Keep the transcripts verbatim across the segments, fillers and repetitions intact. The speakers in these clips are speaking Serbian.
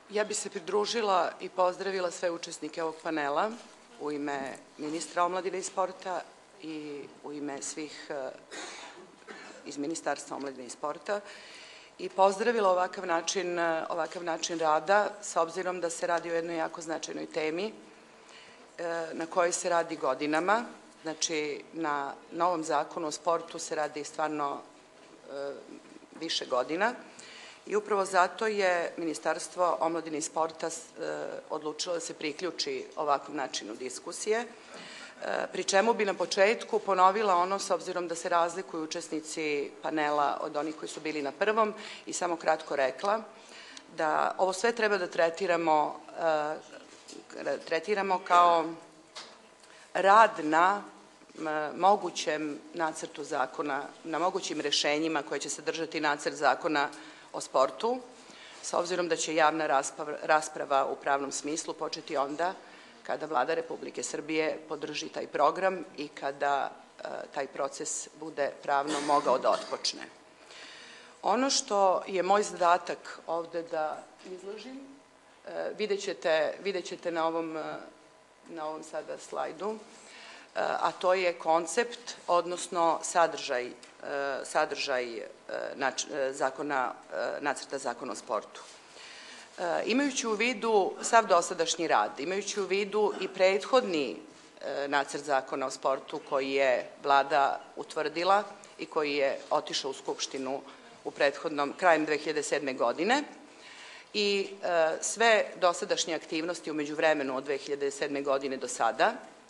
Ja bi se pridružila i pozdravila sve učesnike ovog panela u ime ministra omladine i sporta i u ime svih iz Ministarstva omladine i sporta i pozdravila ovakav način, ovakav način rada, s obzirom da se radi o jednoj jako značajnoj temi na kojoj se radi godinama. Znači, na novom zakonu o sportu se radi stvarno više godina i upravo zato je Ministarstvo omladine i sporta odlučilo da se priključi ovakvom načinu diskusije, pri čemu bi na početku ponovila ono, s obzirom da se razlikuju učesnici panela od onih koji su bili na prvom, i samo kratko rekla da ovo sve treba da tretiramo, tretiramo kao rad na mogućem nacrtu zakona, na mogućim rešenjima koje će sadržati nacrt zakona o sportu, s obzirom da će javna rasprava u pravnom smislu početi onda kada Vlada Republike Srbije podrži taj program i kada taj proces bude pravno mogao da otpočne. Ono što je moj zadatak ovde da izložim, vidjet ćete na ovom, na ovom sada slajdu, a to je koncept, odnosno sadržaj, sadržaj zakona, nacrta zakona o sportu. Imajući u vidu sav dosadašnji rad, imajući u vidu i prethodni nacrt zakona o sportu koji je Vlada utvrdila i koji je otišao u Skupštinu u prethodnom, krajem dve hiljade sedme. godine i sve dosadašnje aktivnosti u međuvremenu od dve hiljade sedme. godine do sada,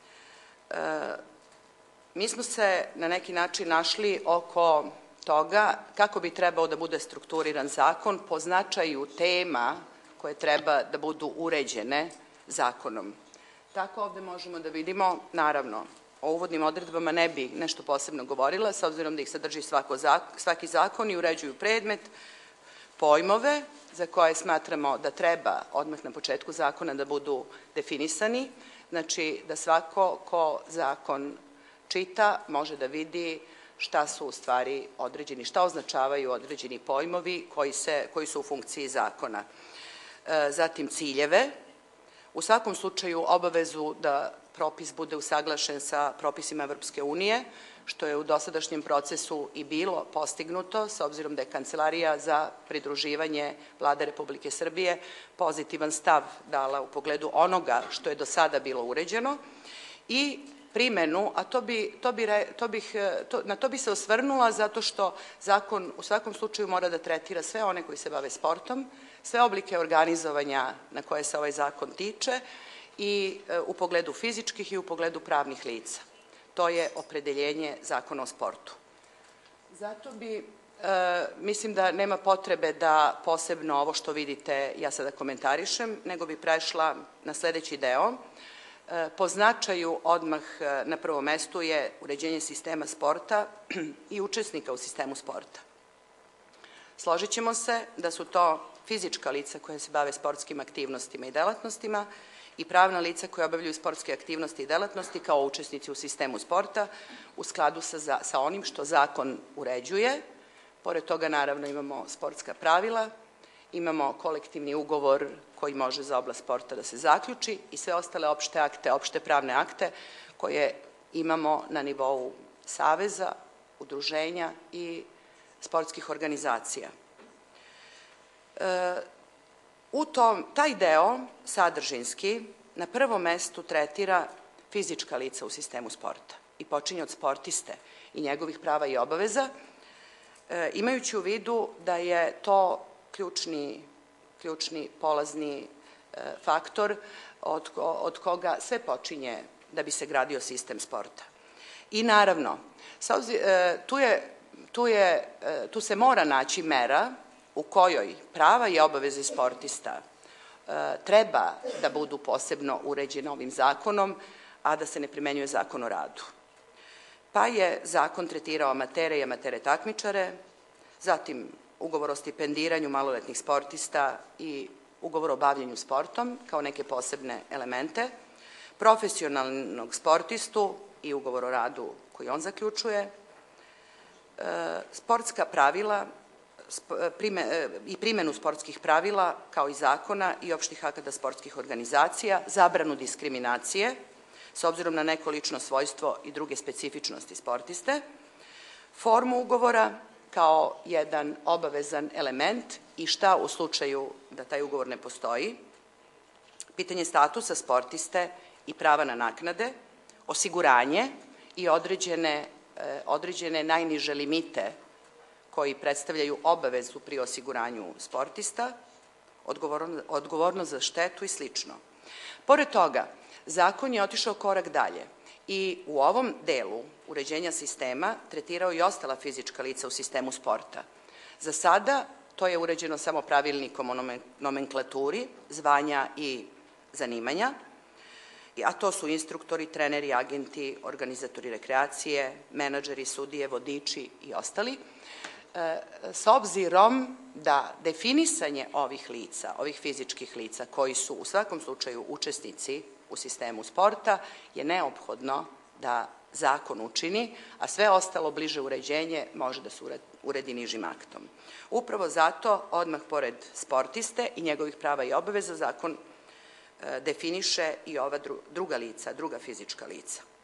mi smo se na neki način našli oko toga kako bi trebao da bude strukturiran zakon po značaju tema koje treba da budu uređene zakonom. Tako ovde možemo da vidimo, naravno, o uvodnim odredbama ne bi nešto posebno govorila, s obzirom da ih sadrži svaki zakon i uređuju predmet, pojmove za koje smatramo da treba odmah na početku zakona da budu definisani, znači da svako ko zakon čita može da vidi šta su u stvari određeni, šta označavaju određeni pojmovi koji, se, koji su u funkciji zakona. Zatim ciljeve, u svakom slučaju obavezu da propis bude usaglašen sa propisima Evropske unije, što je u dosadašnjem procesu i bilo postignuto, s obzirom da je Kancelarija za pridruživanje Vlade Republike Srbije pozitivan stav dala u pogledu onoga što je do sada bilo uređeno i primenu, a to bi, to bi, to bih, to, na to bi se osvrnula zato što zakon u svakom slučaju mora da tretira sve one koji se bave sportom, sve oblike organizovanja na koje se ovaj zakon tiče i u pogledu fizičkih i u pogledu pravnih lica. To je opredeljenje zakona o sportu. Zato bi, e, mislim da nema potrebe da posebno ovo što vidite ja sada komentarišem, nego bi prešla na sledeći deo. E, po značaju odmah na prvom mestu je uređenje sistema sporta i učesnika u sistemu sporta. Složit ćemo se da su to fizička lica koja se bave sportskim aktivnostima i delatnostima i pravna lica koja obavljaju sportske aktivnosti i delatnosti kao učesnici u sistemu sporta u skladu sa, sa onim što zakon uređuje. Pored toga, naravno, imamo sportska pravila, imamo kolektivni ugovor koji može za oblast sporta da se zaključi i sve ostale opšte akte, opšte pravne akte koje imamo na nivou saveza, udruženja i sportskih organizacija. E, U tom, taj deo sadržinski na prvom mestu tretira fizička lica u sistemu sporta i počinje od sportiste i njegovih prava i obaveza, e, imajući u vidu da je to ključni, ključni polazni e, faktor od, od koga sve počinje da bi se gradio sistem sporta. I naravno, e, tu, je, tu, je, e, tu se mora naći mera u kojoj prava i obaveze sportista e, treba da budu posebno uređene ovim zakonom, a da se ne primenjuje zakon o radu. Pa je zakon tretirao amatere i amatere takmičare, zatim ugovor o stipendiranju maloletnih sportista i ugovor o bavljenju sportom kao neke posebne elemente, profesionalnog sportistu i ugovor o radu koji on zaključuje, e, sportska pravila, i primenu sportskih pravila, kao i zakona i opštih akata sportskih organizacija, zabranu diskriminacije, s obzirom na neko lično svojstvo i druge specifičnosti sportiste, formu ugovora kao jedan obavezan element i šta u slučaju da taj ugovor ne postoji, pitanje statusa sportiste i prava na naknade, osiguranje i određene, određene najniže limite koji predstavljaju obavezu pri osiguranju sportista, odgovornost za štetu i slično. Pored toga, zakon je otišao korak dalje i u ovom delu uređenja sistema tretirao i ostala fizička lica u sistemu sporta. Za sada to je uređeno samo pravilnikom o nomenklaturi, zvanja i zanimanja, a to su instruktori, treneri, agenti, organizatori rekreacije, menadžeri, sudije, vodiči i ostali. S obzirom da definisanje ovih lica, ovih fizičkih lica koji su u svakom slučaju učesnici u sistemu sporta je neophodno da zakon učini, a sve ostalo bliže uređenje može da se uredi nižim aktom. Upravo zato odmah pored sportiste i njegovih prava i obaveza zakon definiše i ova druga lica, druga fizička lica.